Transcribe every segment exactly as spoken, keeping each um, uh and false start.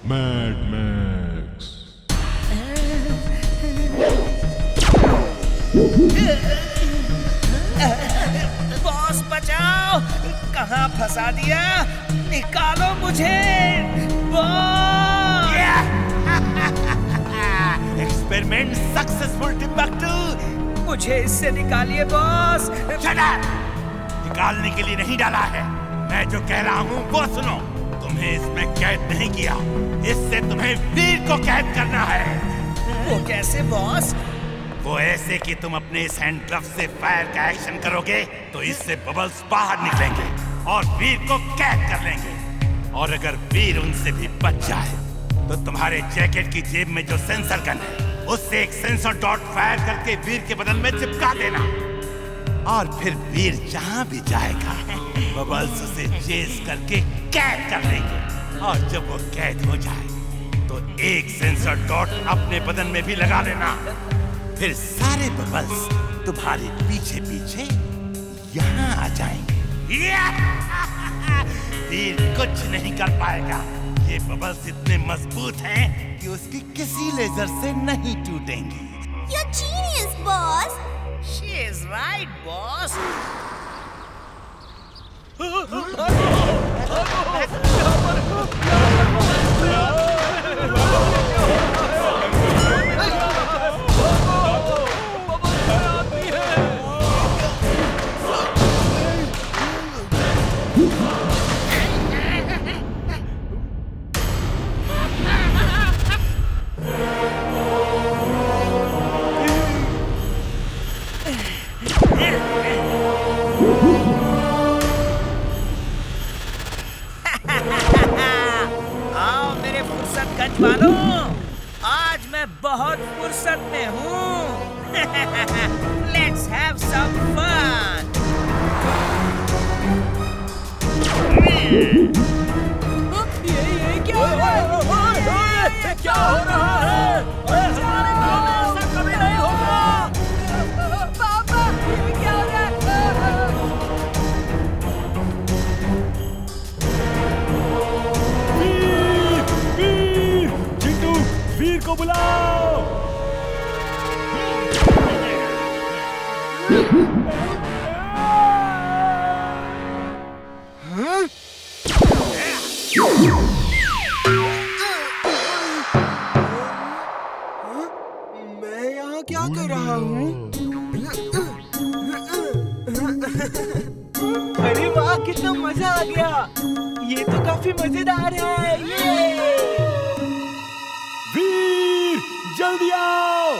Mad max. Boss बचाओ, कहाँ फंसा दिया, निकालो मुझे बॉस। Experiment successful Timbuktu. मुझे इससे निकालिए बॉस। Shut up! निकालने के लिए नहीं डाला है, मैं जो कह रहा हूँ वो सुनो। तुम्हें इसमें कैद नहीं किया, इससे तुम्हें वीर को कैद करना है। वो कैसे बॉस? वो ऐसे कि तुम अपने इस हैंड ग्लव से फायर का एक्शन करोगे तो इससे बबल्स बाहर निकलेंगे और वीर को कैद कर लेंगे। और अगर वीर उनसे भी बच जाए तो तुम्हारे जैकेट की जेब में जो सेंसर गन है उससे एक सेंसर डॉट फायर करके वीर के बदन में चिपका देना। और फिर वीर जहां भी जाएगा बबल्स उसे चेस करके कैद कर लेंगे। और जब वो कैद हो जाए तो एक सेंसर डॉट अपने बदन में भी लगा लेना। फिर सारे बबल्स तुम्हारे पीछे पीछे यहाँ आ जाएंगे। वीर कुछ नहीं कर पाएगा। ये बबल्स इतने मजबूत हैं कि उसकी किसी लेजर से नहीं टूटेंगी। You're genius, boss. She is right, boss. वालों, आज मैं बहुत फुर्सत में हूँ। Let's have some fun. ये ये क्या हो रहा है? ये क्या हो रहा है? हमारे गाँव में ऐसा कभी नहीं होगा। पापा, ये क्या हो रहा है? वीर, वीर, चिंटू, वीर को बुलाओ। हाँ? मैं यहाँ क्या कर रहा हूँ? अरे वाह, कितना मजा आ गया। ये तो काफी मजेदार है। ये वीर, जल्दी आओ।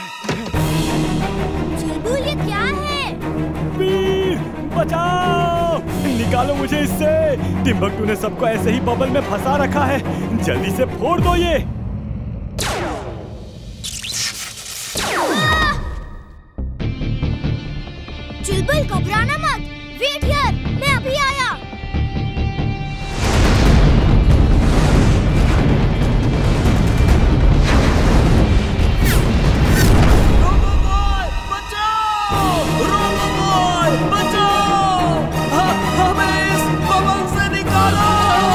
चुलबुल, ये क्या है? वीर, बचाओ, निकालो मुझे इससे। टिम्बक्टू ने सबको ऐसे ही बबल में फंसा रखा है। जल्दी से फोड़ दो ये। चुलबुल, घबराना मत। वेट हियर, मैं अभी आया। रोबोबॉय, बचाओ! रोबोबॉय, बचाओ! ह- हमें इस बबल से निकालो!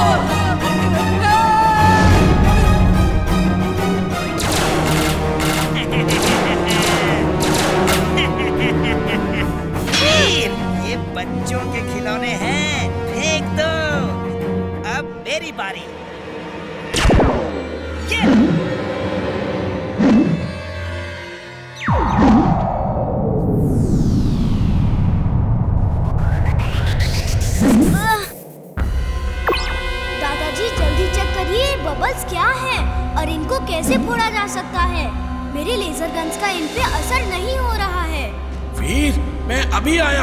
वीर, ये बच्चों के खिलौने हैं, फेंक दो। अब मेरी बारी। ये दादाजी, जल्दी चेक करिए बबल्स क्या हैं और इनको कैसे फोड़ा जा सकता है। मेरे लेजर गन्स का इन पे असर नहीं हो रहा है। वीर, मैं अभी आया।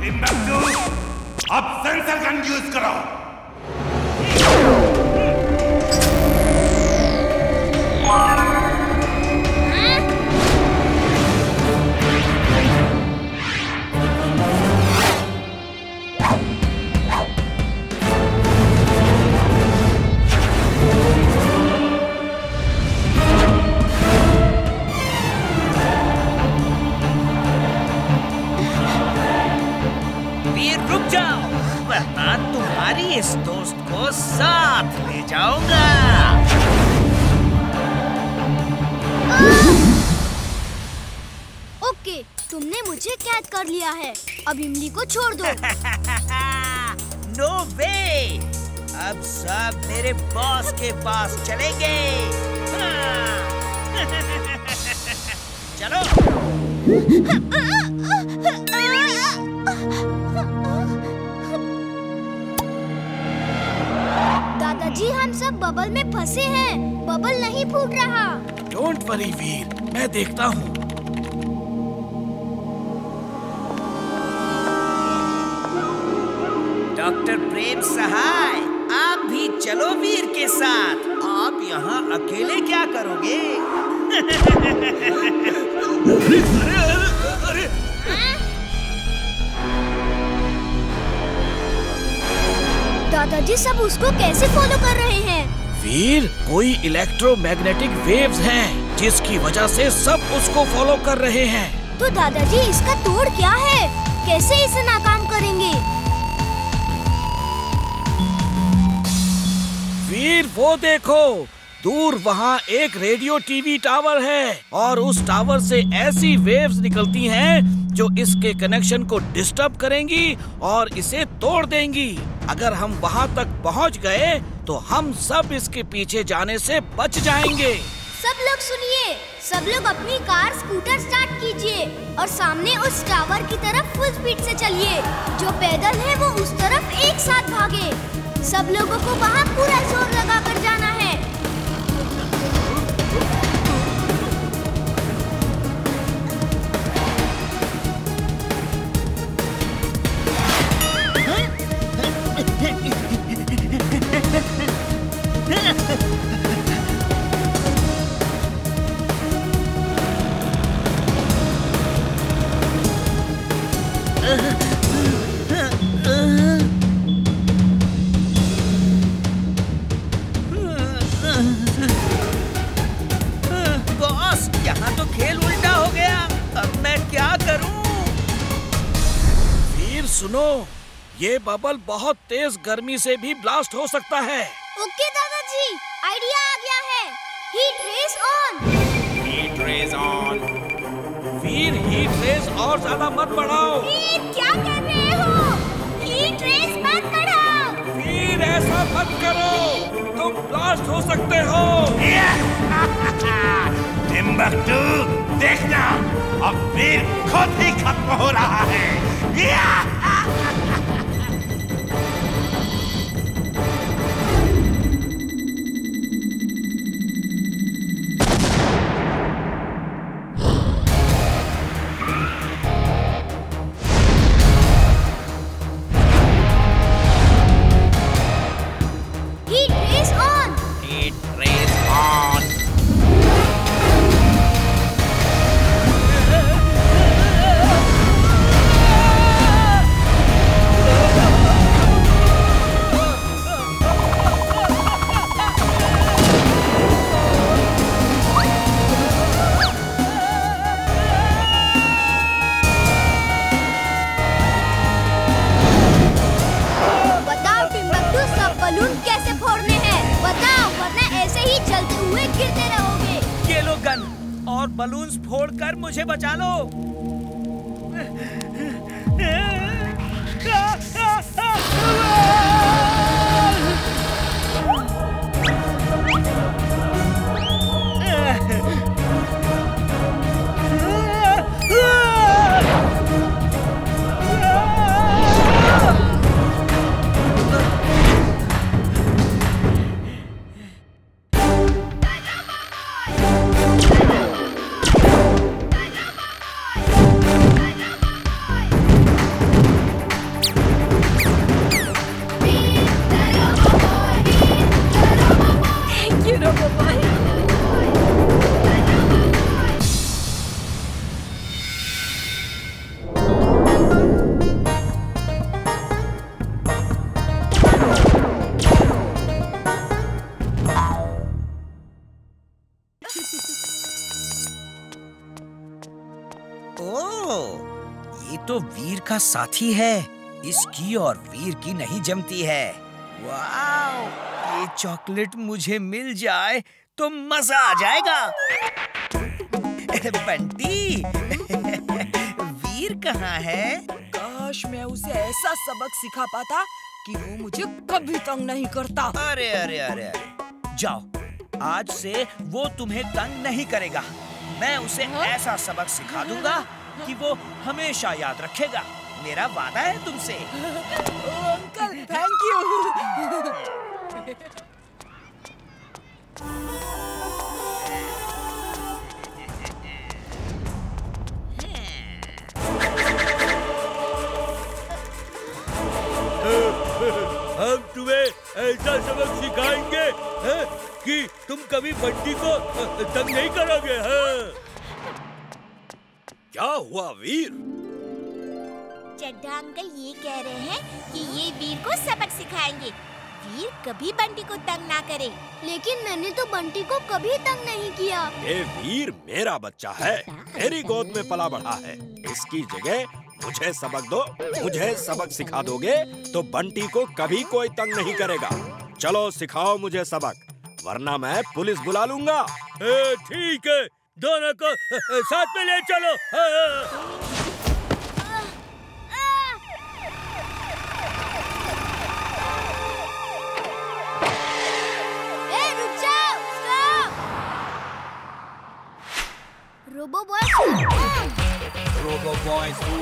अब सेंसर गन यूज करो। वीर, रुक जाओ, वरना तुम्हारी इस दोस्त को साथ कैद कर लिया है। अब इमली को छोड़ दो। No way! अब सब मेरे बॉस के पास चलेंगे। चलो। दादाजी, हम सब बबल में फंसे हैं। बबल नहीं फूट रहा। डोंट वरी वीर, मैं देखता हूँ। डॉक्टर प्रेम सहाय, आप भी चलो वीर के साथ। आप यहाँ अकेले क्या करोगे? अरे, अरे, अरे। दादाजी, सब उसको कैसे फॉलो कर रहे हैं? वीर, कोई इलेक्ट्रोमैग्नेटिक वेव्स हैं, जिसकी वजह से सब उसको फॉलो कर रहे हैं। तो दादाजी, इसका तोड़ क्या है? कैसे इसे नाकाम करेंगे? वीर, वो देखो, दूर वहाँ एक रेडियो टीवी टावर है और उस टावर से ऐसी वेव्स निकलती हैं जो इसके कनेक्शन को डिस्टर्ब करेंगी और इसे तोड़ देंगी। अगर हम वहाँ तक पहुँच गए तो हम सब इसके पीछे जाने से बच जाएंगे। सब लोग सुनिए, सब लोग अपनी कार स्कूटर स्टार्ट कीजिए और सामने उस टावर की तरफ फुल स्पीड से चलिए। जो पैदल है वो उस तरफ एक साथ भागे। सब लोगों को वहाँ पूरा जोर लगा कर जाना है। बॉस, यहाँ तो खेल उल्टा हो गया। अब मैं क्या करूँ? वीर सुनो, ये बबल बहुत तेज गर्मी से भी ब्लास्ट हो सकता है। ओके दादाजी, आइडिया आ गया है। Heat race on. Heat race on. Veer, heat race और ज्यादा मत बढ़ाओ। हीट, क्या कर रहे हो? हीट रेस मत बढ़ाओ। वीर, ऐसा मत करो, तुम ब्लास्ट हो सकते हो। टिम्बक्टू, देखना, अब वीर खुद ही खत्म हो रहा है। Heat race on. Heat race on. बताओ टिम्बक्टू, सब बलून कैसे फोड़ने हैं? बताओ, वरना ऐसे ही चलते हुए गिरते रहोगे। ये लो गन और बलून्स फोड़कर मुझे बचा लो। ये तो वीर का साथी है। इसकी और वीर की नहीं जमती है। वाओ, ये चॉकलेट मुझे मिल जाए तो मजा आ जाएगा। बंटी, वीर कहाँ है? काश मैं उसे ऐसा सबक सिखा पाता कि वो मुझे कभी तंग नहीं करता। अरे अरे अरे अरे जाओ, आज से वो तुम्हें तंग नहीं करेगा। मैं उसे हाँ? ऐसा सबक सिखा दूंगा कि वो हमेशा याद रखेगा। मेरा वादा है तुमसे। ओ अंकल, थैंक यू। हम तुम्हें ऐसा सबक सिखाएंगे है, कि तुम कभी बंटी को तंग नहीं करोगे। है? क्या हुआ वीर? चड्ढा अंकल ये कह रहे हैं कि ये वीर को सबक सिखाएंगे। वीर कभी बंटी को तंग ना करे। लेकिन मैंने तो बंटी को कभी तंग नहीं किया। ये वीर मेरा बच्चा है, मेरी गोद में पला बढ़ा है। इसकी जगह मुझे सबक दो। मुझे सबक सिखा दोगे तो बंटी को कभी कोई तंग नहीं करेगा। चलो सिखाओ मुझे सबक, वरना मैं पुलिस बुला लूंगा। ठीक है, दोनों को साथ में ले चलो। ए, रुक जाओ, stop. Robo boy, robo boys